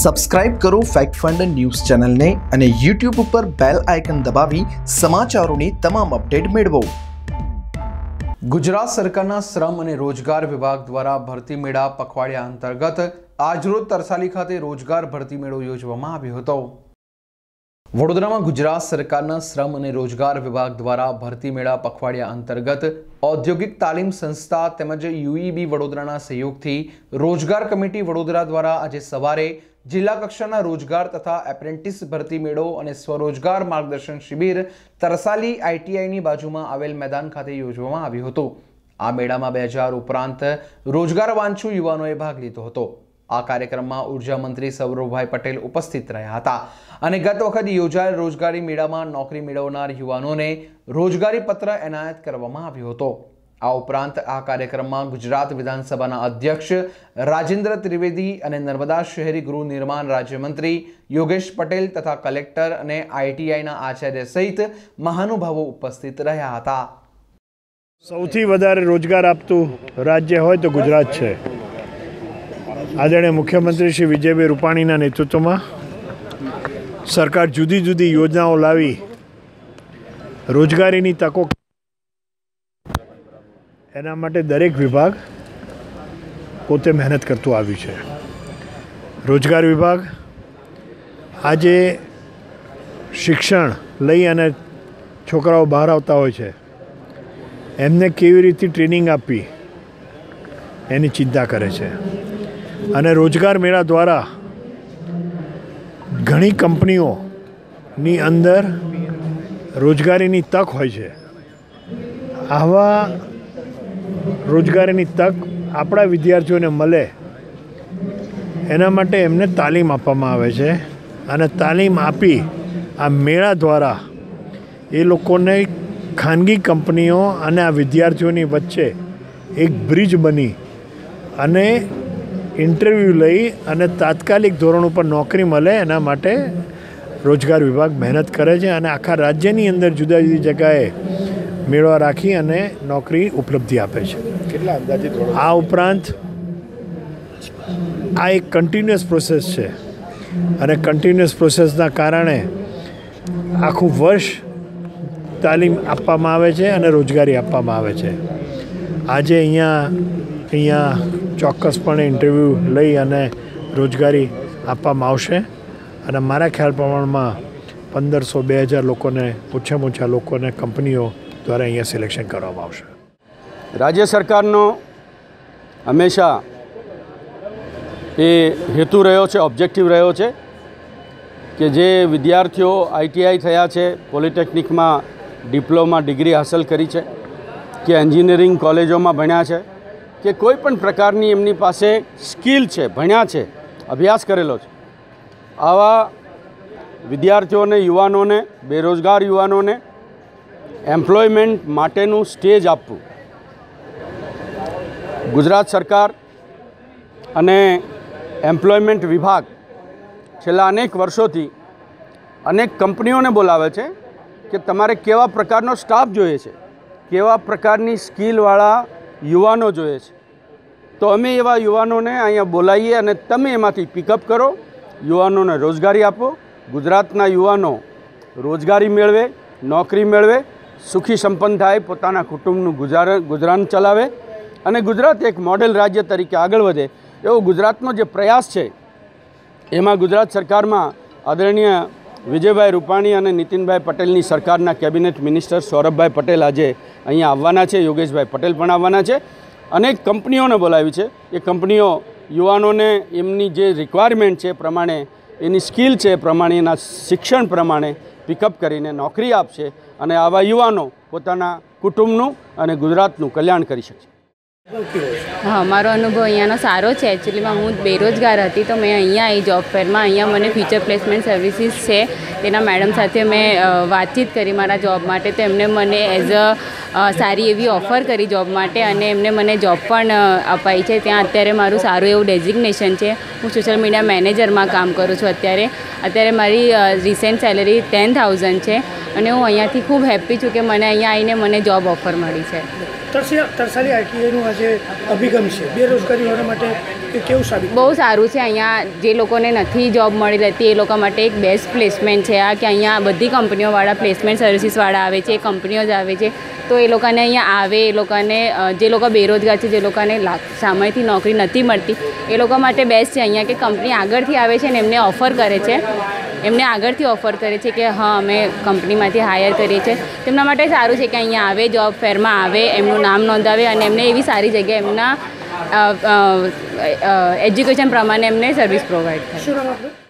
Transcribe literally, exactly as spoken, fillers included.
Subscribe કરો fact fund news ચેનલને અને યુટ્યુબ ઉપર બેલ આઇકન દબાવી સમાચારોની તમામ અપડેટ મેળવો। ગુજરાત સરકારના શ્રમ અને રોજગાર વિભાગ દ્વારા ભરતી મેળા પખવાડિયા અંતર્ગત આજરોજ તરસાલી ખાતે રોજગાર ભરતી મેળો યોજવામાં આવ્યો હતો। વડોદરામાં ગુજરાત સરકારના શ્રમ અને રોજગાર વિભાગ દ્વારા ભરતી મેળા પખવાડિયા અંતર્ગત ઔદ્યોગિક તાલીમ સંસ્થા તેમજ યુઈબી વડોદરાના સહયોગથી રોજગાર કમિટી વડોદરા દ્વારા આજે સવારે જિલ્લા કક્ષાના રોજગાર તથા એપ્રેન્ટિસ ભરતી મેળો અને સ્વરોજગાર માર્ગદર્શન શિબિર તરસાલી આઈટીઆઈની બાજુમાં આવેલ મેદાન ખાતે યોજવામાં આવ્યું હતું। આ મેળામાં બે હજાર ઉપરાંત રોજગાર વાંછુ યુવાનોએ ભાગ લીધો હતો। આ કાર્યક્રમમાં ઉર્જા મંત્રી સૌરભભાઈ પટેલ ઉપસ્થિત રહ્યા હતા અને ગત વખત યોજાયેલ રોજગારી મેળામાં નોકરી મેળવનાર યુવાનોને રોજગારી પત્ર એનાયત કરવામાં આવ્યો હતો। આ ઉપરાંત આ કાર્યક્રમમાં ગુજરાત વિધાનસભાના અધ્યક્ષ રાજેન્દ્ર ત્રિવેદી અને નર્મદા શહેરી ગૃહ નિર્માણ રાજ્યમંત્રી યોગેશ પટેલ તથા કલેક્ટર અને આઈટીઆઈના આચાર્ય સહિત મહાનુભાવો ઉપસ્થિત રહ્યા હતા। સૌથી વધારે રોજગાર આપતું રાજ્ય હોય તો ગુજરાત છે। આદરણીય મુખ્યમંત્રી શ્રી વિજયભાઈ રૂપાણીના નેતૃત્વમાં સરકાર જુદી જુદી યોજનાઓ લાવી રોજગારીની તકો એના માટે દરેક વિભાગ પોતે મહેનત કરતું આવ્યું છે। રોજગાર વિભાગ આજે શિક્ષણ લઈ અને છોકરાઓ બહાર આવતા હોય છે એમને કેવી રીતે ટ્રેનિંગ આપવી એની ચિંતા કરે છે અને રોજગાર મેળા દ્વારા ઘણી કંપનીઓની અંદર રોજગારીની તક હોય છે। આવા રોજગારીની તક આપણા વિદ્યાર્થીઓને મળે એના માટે એમને તાલીમ આપવામાં આવે છે અને તાલીમ આપી આ મેળા દ્વારા એ લોકોને ખાનગી કંપનીઓ અને આ વિદ્યાર્થીઓની વચ્ચે એક બ્રિજ બની અને ઇન્ટરવ્યૂ લઈ અને તાત્કાલિક ધોરણ ઉપર નોકરી મળે એના માટે રોજગાર વિભાગ મહેનત કરે છે અને આખા રાજ્યની અંદર જુદા જુદી જગાએ મેળા રાખી અને નોકરી ઉપલબ્ધિ આપે છે। કેટલા અંદાજિત આ ઉપરાંત આ એક કન્ટિન્યુઅસ પ્રોસેસ છે અને કન્ટિન્યુઅસ પ્રોસેસના કારણે આખું વર્ષ તાલીમ આપવામાં આવે છે અને રોજગારી આપવામાં આવે છે। આજે અહીંયા અહીંયા ચોક્કસપણે ઇન્ટરવ્યૂ લઈ અને રોજગારી આપવામાં આવશે અને મારા ખ્યાલ પ્રમાણમાં પંદરસો બે હજાર લોકોને ઓછામાં ઓછા લોકોને કંપનીઓ દ્વારા અહીંયા સિલેક્શન કરવામાં આવશે। રાજ્ય સરકારનો હંમેશા એ હેતુ રહ્યો છે, ઓબ્જેક્ટિવ રહ્યો છે કે જે વિદ્યાર્થીઓ આઈટીઆઈ થયા છે, પોલિટેકનિકમાં ડિપ્લોમા ડિગ્રી હાંસલ કરી છે કે એન્જિનિયરિંગ કોલેજોમાં ભણ્યા છે કે કોઈ પણ પ્રકારની એમની પાસે સ્કિલ છે, ભણ્યા છે, અભ્યાસ કરેલો છે, આવા વિદ્યાર્થીઓને, યુવાનોને, બેરોજગાર યુવાનોને એમ્પ્લોયમેન્ટ માટેનું સ્ટેજ આપવું ગુજરાત સરકાર અને એમ્પ્લોયમેન્ટ વિભાગ છેલ્લા અનેક વર્ષોથી અનેક કંપનીઓને બોલાવે છે કે તમારે કેવા પ્રકારનો સ્ટાફ જોઈએ છે, કેવા પ્રકારની સ્કિલવાળા યુવાનો જોઈએ છે, તો અમે એવા યુવાનોને અહીંયા બોલાવીએ અને તમે એમાંથી પિકઅપ કરો, યુવાનોને રોજગારી આપો, ગુજરાતના યુવાનો રોજગારી મેળવે, નોકરી મેળવે, સુખી સંપન્ન થાય, પોતાના કુટુંબનું ગુજરાન ગુજરાન ચલાવે અને ગુજરાત એક મોડેલ રાજ્ય તરીકે આગળ વધે એવો ગુજરાતનો જે પ્રયાસ છે એમાં ગુજરાત સરકારમાં આદરણીય વિજયભાઈ રૂપાણી અને નીતિનભાઈ પટેલની સરકારના કેબિનેટ મિનિસ્ટર સૌરભભાઈ પટેલ આજે અહીંયા આવવાના છે, યોગેશભાઈ પટેલ પણ આવવાના છે। અનેક કંપનીઓને બોલાવી છે। એ કંપનીઓ યુવાનોને એમની જે રિક્વાયરમેન્ટ છે એ પ્રમાણે, એની સ્કિલ છે એ પ્રમાણે, એના શિક્ષણ પ્રમાણે પિકઅપ કરીને નોકરી આપશે અને આવા યુવાનો પોતાના કુટુંબનું અને ગુજરાતનું કલ્યાણ કરી શકશે। હા, મારો અનુભવ અહીંયાનો સારો છે। એકચ્યુઅલીમાં હું બેરોજગાર હતી તો મેં અહીંયા આવી જોબ ફેરમાં, અહીંયા મને ફ્યુચર પ્લેસમેન્ટ સર્વિસીસ છે તેના મેડમ સાથે મેં વાતચીત કરી મારા જોબ માટે, તો એમને મને એઝ અ સારી એવી ઓફર કરી જોબ માટે અને એમને મને જોબ પણ અપાઈ છે। ત્યાં અત્યારે મારું સારું એવું ડેઝિગ્નેશન છે। હું સોશિયલ મીડિયા મેનેજરમાં કામ કરું છું અત્યારે। અત્યારે મારી રિસેન્ટ સેલરી ટેન થાઉઝન્ડ છે અને હું અહીંયાથી ખૂબ હેપી છું કે મને અહીંયા આવીને મને જોબ ઓફર મળી છે। તરસી તરસાલી આઈટીઆઈનું આજે અભિગમ છે બેરોજગારીવાળા માટે એ કેવું સાબિત? બહુ સારું છે. અહીંયા જે લોકોને નથી જોબ મળી રહેતી એ લોકો માટે એક બેસ્ટ પ્લેસમેન્ટ છે આ, કે અહીંયા બધી કંપનીઓવાળા પ્લેસમેન્ટ સર્વિસીસવાળા આવે છે, કંપનીઓ જ આવે છે. તો એ લોકોને અહીંયા આવે, એ લોકોને જે લોકો બેરોજગાર છે, જે લોકોને સામેથી નોકરી નથી મળતી એ લોકો માટે બેસ્ટ છે અહીંયા, કે કંપની આગળથી આવે છે ને એમને ઓફર કરે છે, એમને આગળથી ઓફર કરે છે કે હા અમે કંપનીમાંથી હાયર કરીએ છીએ. તેમના માટે સારું છે કે અહીંયા આવે, જોબ ફેરમાં આવે, એમનું નામ નોંધાવે અને એમને એવી સારી જગ્યાએ એમના એજ્યુકેશન પ્રમાણે એમને સર્વિસ પ્રોવાઈડ થાય. શું નામ આપનું?